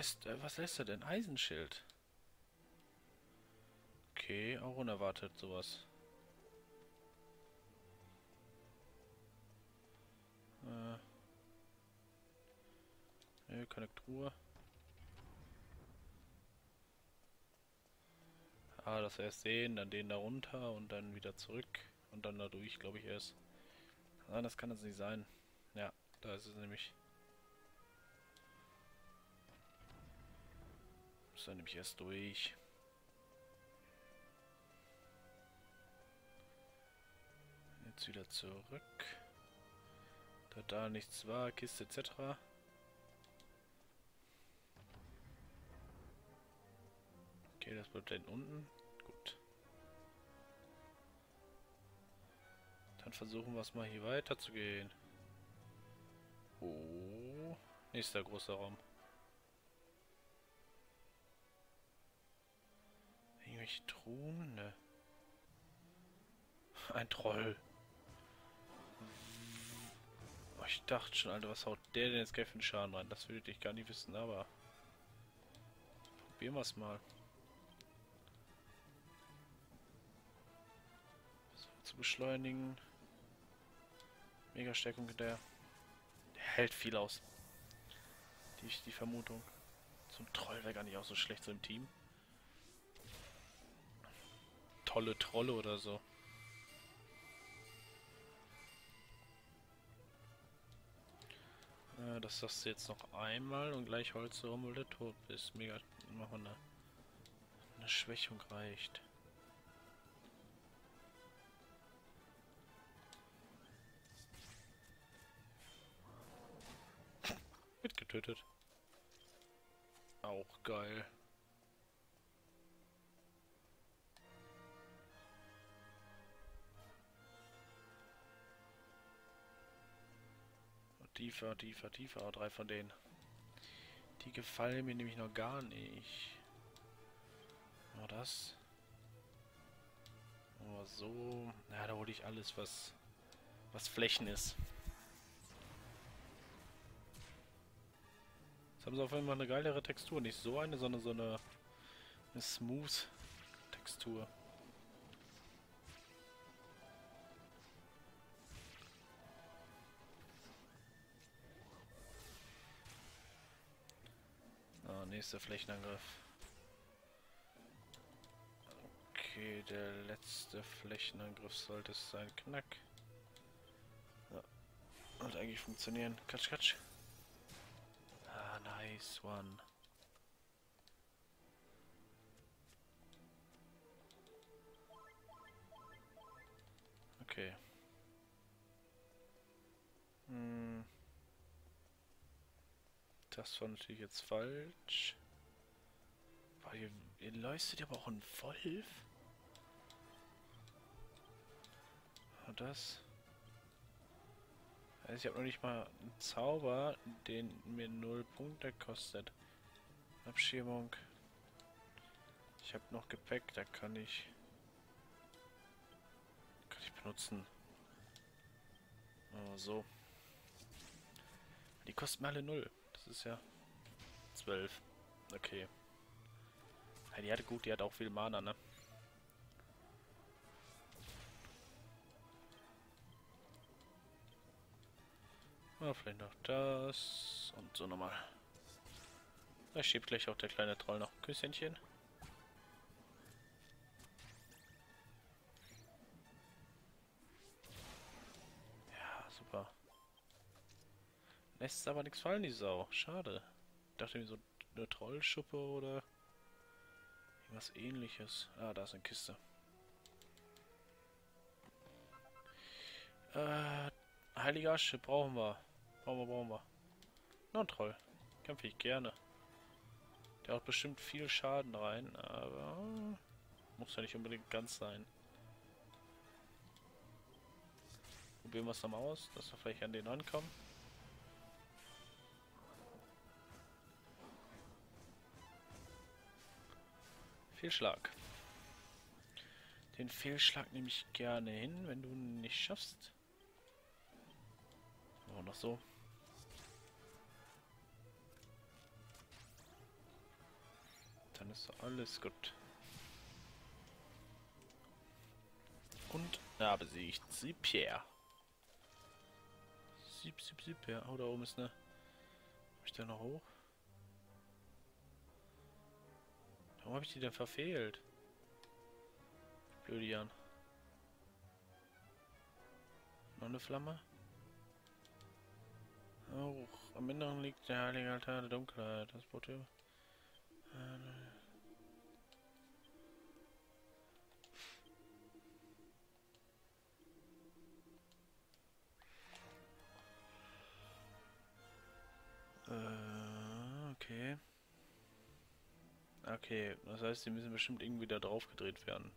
Was lässt er denn? Eisenschild. Okay, auch unerwartet sowas. Keine Truhe. Ah, das erst den, dann den da runter und dann wieder zurück. Und dann da durch, glaube ich erst. Ah, das kann das nicht sein. Ja, da ist es nämlich. Ist er nämlich erst durch. Jetzt wieder zurück. Da nichts war, Kiste etc. Okay, das bleibt da hinten unten. Gut. Dann versuchen wir es mal hier weiter zu gehen. Oh. Nächster großer Raum. Irgendwelche Truhen? Ne. Ein Troll. Oh, ich dachte schon, Alter, was haut der denn jetzt gleich für einen Schaden rein? Das würde ich gar nicht wissen, aber probieren wir es mal. So, zu beschleunigen. Mega Stärkung der hält viel aus. Die Vermutung. So ein Troll wäre gar nicht auch so schlecht so im Team. Tolle Trolle oder so. Das sagst du jetzt noch einmal und gleich holst du um, weil du tot bist. Mega. Machen wir eine Schwächung reicht. Wird getötet. Auch geil. Tiefer, tiefer, tiefer. Oh, 3 von denen. Die gefallen mir nämlich noch gar nicht. Nur das. Nur so. Ja, da hole ich alles, was Flächen ist. Jetzt haben sie auf einmal eine geilere Textur. Nicht so eine, sondern so eine Smooth-Textur. Ah, nächster Flächenangriff. Okay, der letzte Flächenangriff sollte es sein. Knack. Ja, sollte eigentlich funktionieren. Katsch, katsch. Ah, nice one. Okay. Hm, das war natürlich jetzt falsch. Boah, ihr leuchtet aber auch ein Wolf? Und das? Also ich habe noch nicht mal einen Zauber, den mir 0 Punkte kostet. Abschirmung. Ich habe noch Gepäck, da kann ich benutzen. Oh, so. Die kosten alle 0. Das ist ja 12. Okay. Ja, die hatte gut, die hat auch viel Mana, ne? Ja, vielleicht noch das. Und so nochmal. Da schiebt gleich auch der kleine Troll noch ein Küsschen. Ja, super. Lässt aber nichts fallen, die Sau. Schade. Ich dachte mir so eine Trollschuppe oder irgendwas ähnliches. Ah, da ist eine Kiste. Heilige Asche brauchen wir. Brauchen wir. Noch ein Troll. Kämpfe ich gerne. Der haut bestimmt viel Schaden rein, aber muss ja nicht unbedingt ganz sein. Probieren wir es nochmal aus, dass wir vielleicht an den rankommen. Fehlschlag. Den Fehlschlag nehme ich gerne hin, wenn du ihn nicht schaffst. Oh, noch so. ist alles gut. Und er besiegt sie Pierre. Sieb, ja. Oh, da oben ist eine. Hab ich da noch hoch? Warum habe ich die denn verfehlt? Blöde Jan. Noch eine Flamme? Auch am Inneren liegt der heilige Altar der Dunkelheit. Das Boot hier. Okay. Okay, das heißt, die müssen bestimmt irgendwie da drauf gedreht werden.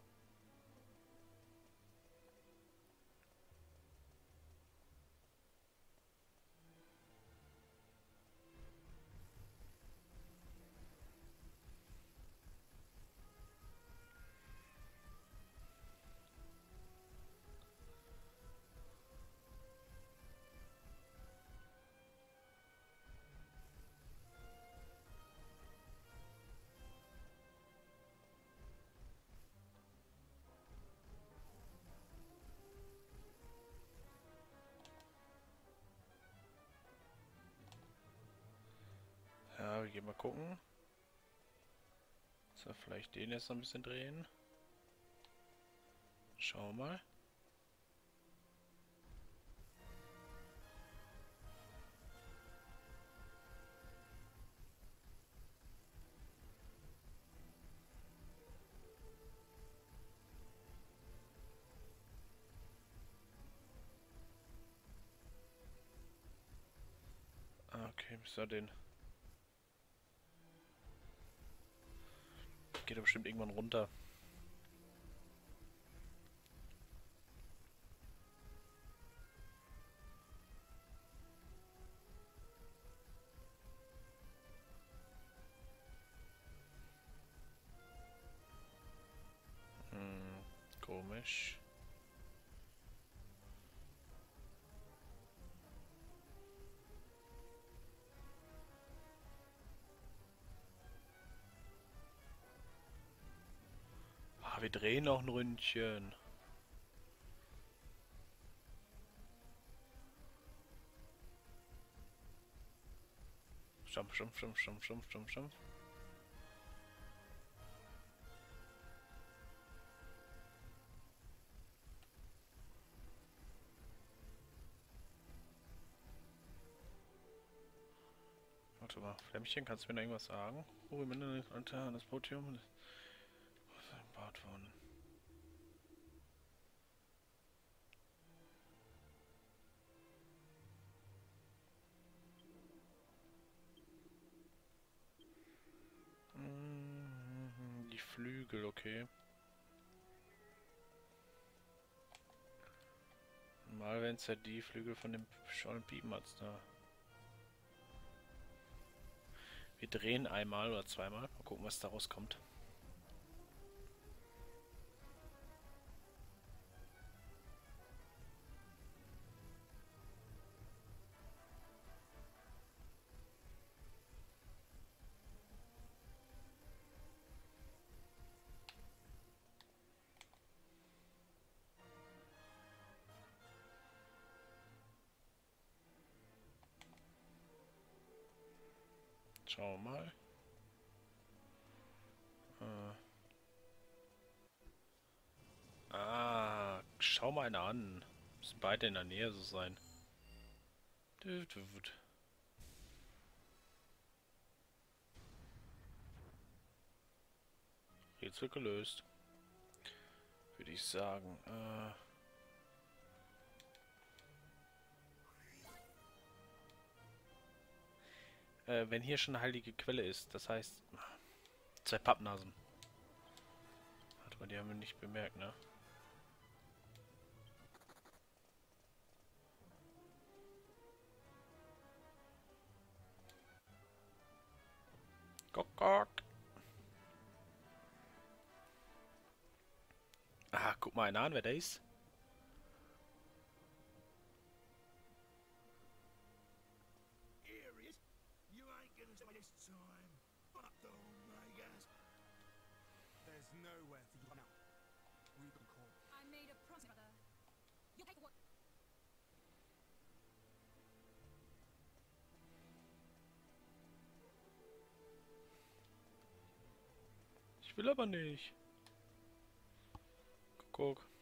Ja, wir gehen mal gucken. So, vielleicht den jetzt noch ein bisschen drehen. Schauen wir mal. Okay, bis da den. Geht doch bestimmt irgendwann runter. Komisch. Ah, wir drehen noch ein Ründchen. Stumpf. Warte mal, Flämmchen, kannst du mir da irgendwas sagen? Oh, im Inneren des Altar, das Podium. Was ist gebaut worden? Die Flügel, okay. Mal wenn es ja die Flügel von dem Schollen Piepenhatz da. Wir drehen einmal oder zweimal. Mal gucken, was daraus kommt. Schauen wir mal. Schau mal einer an. Müssen beide in der Nähe so sein. Rätsel gelöst. Würde ich sagen. Wenn hier schon eine heilige Quelle ist, das heißt... Zwei Pappnasen. Warte mal, die haben wir nicht bemerkt, ne? Guck. Ah, guck mal einer an, wer der ist. Here he is. You ain't gonna say this time. Fuck the Omegas. Ich will aber nicht. Guck.